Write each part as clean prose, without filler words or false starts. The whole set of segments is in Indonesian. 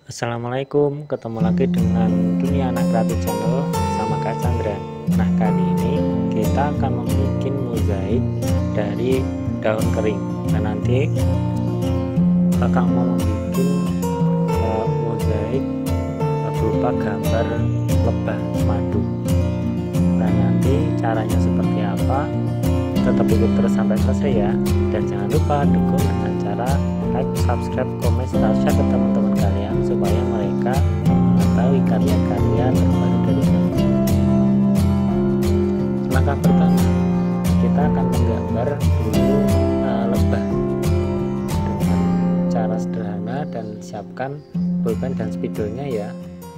Assalamualaikum, ketemu lagi dengan Dunia Anak Kreatif Channel sama Kak Chandra. Nah, kali ini kita akan membuat mozaik dari daun kering. Nah, nanti kakak mau membuat mozaik berupa gambar lebah madu. Nah, nanti caranya seperti apa? Tetap ikut terus sampai selesai ya. Dan jangan lupa dukung dengan cara like, subscribe, komen, serta share ke teman-teman kalian supaya mereka mengetahui karya-karya terbaru dari kami. Langkah pertama, kita akan menggambar dulu lebah dengan cara sederhana dan siapkan pulpen dan spidolnya ya.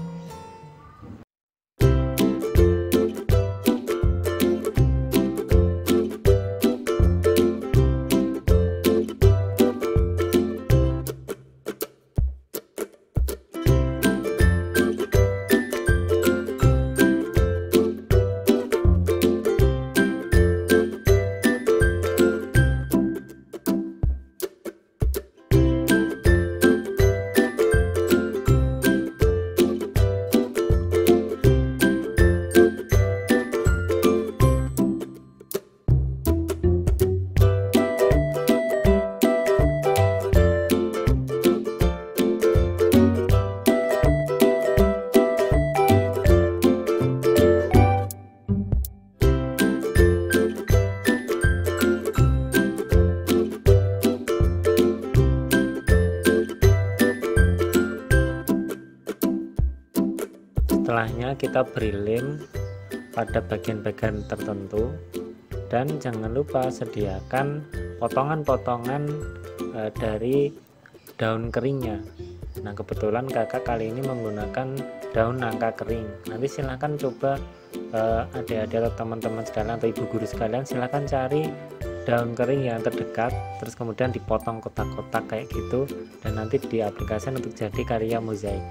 Setelahnya kita beri lem pada bagian-bagian tertentu dan jangan lupa sediakan potongan-potongan dari daun keringnya. Nah, kebetulan kakak kali ini menggunakan daun nangka kering. Nanti silahkan coba adik-adik atau teman-teman sekalian atau ibu guru sekalian silahkan cari daun kering yang terdekat, terus kemudian dipotong kotak-kotak kayak gitu dan nanti diaplikasikan untuk jadi karya mozaik.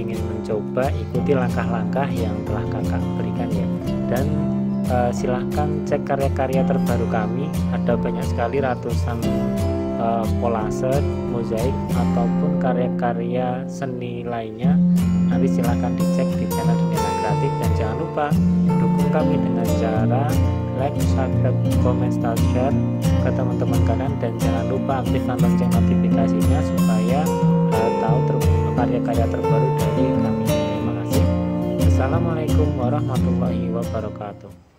ingin mencoba, ikuti langkah-langkah yang telah kakak berikan ya. Dan silahkan cek karya-karya terbaru kami, ada banyak sekali, ratusan kolase, mozaik, ataupun karya-karya seni lainnya. Nanti silahkan dicek di channel Dunia Kreatif, dan jangan lupa dukung kami dengan cara like, subscribe, comment, share ke teman-teman kalian, dan jangan lupa aktifkan lonceng notifikasinya supaya tahu karya-karya terbaru dari kami. Terima kasih. Assalamualaikum warahmatullahi wabarakatuh.